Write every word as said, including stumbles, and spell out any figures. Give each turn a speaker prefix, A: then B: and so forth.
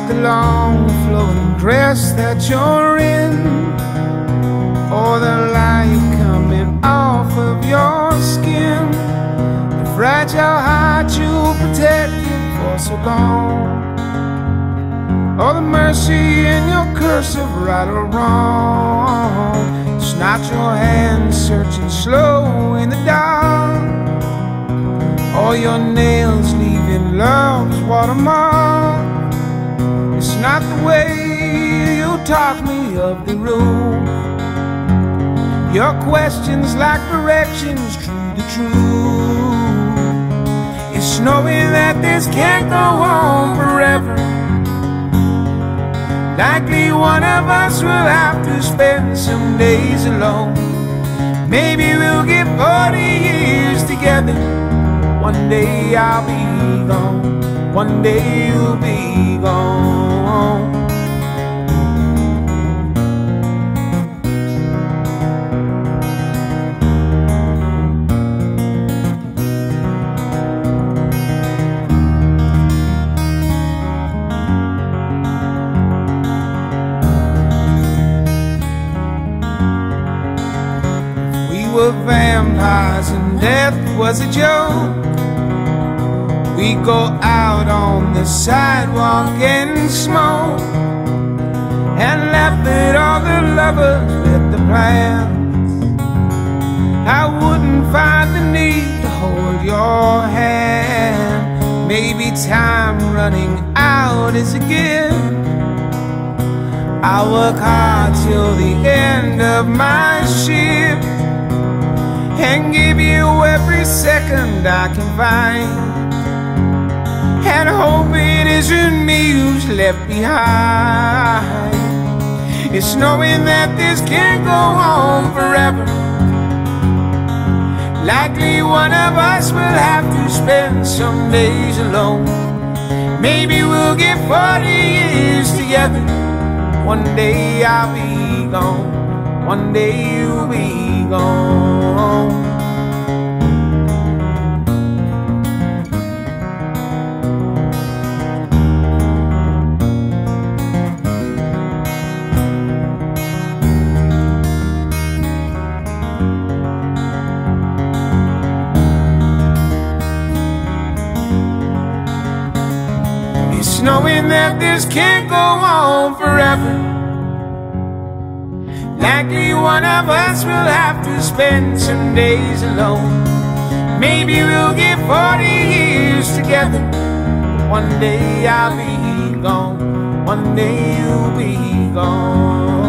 A: the long flowing dress that you're in, or the light coming off of your skin, the fragile heart you protected for so long, or the mercy in your curse of right or wrong. It's not your hand searching slow in the dark, or your nails leaving love's watermark. It's not the way you taught me of the road. Your questions like directions true to true. It's knowing that this can't go on forever. Likely one of us will have to spend some days alone. Maybe we'll get forty years together. One day I'll be gone, one day you'll be gone. We were vampires and death was a joke. We go out on the sidewalk and smoke, and laugh at all the lovers with the plans. I wouldn't find the need to hold your hand. Maybe time running out is a gift. I work hard till the end of my shift, and give you every second I can find, and hope it isn't me who's left behind. It's knowing that this can't go on forever. Likely one of us will have to spend some days alone. Maybe we'll get forty years together. One day I'll be gone, one day you'll be gone. It's knowing that this can't go on forever. Likely one of us will have to spend some days alone. Maybe we'll get forty years together. One day I'll be gone, one day you'll be gone.